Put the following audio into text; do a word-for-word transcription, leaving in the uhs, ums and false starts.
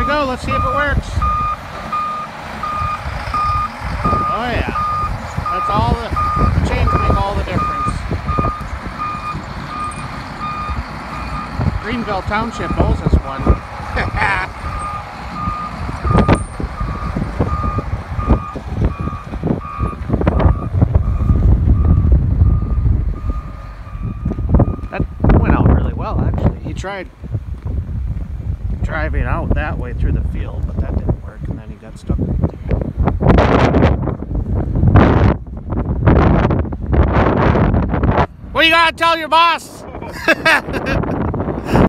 go. Let's see if it works. Oh yeah. That's all the, the chains make all the difference. Greenville Township knows this one. That went out really well, actually. He tried driving out that way through the field, but that didn't work, and then he got stuck right there. What you gotta tell your boss?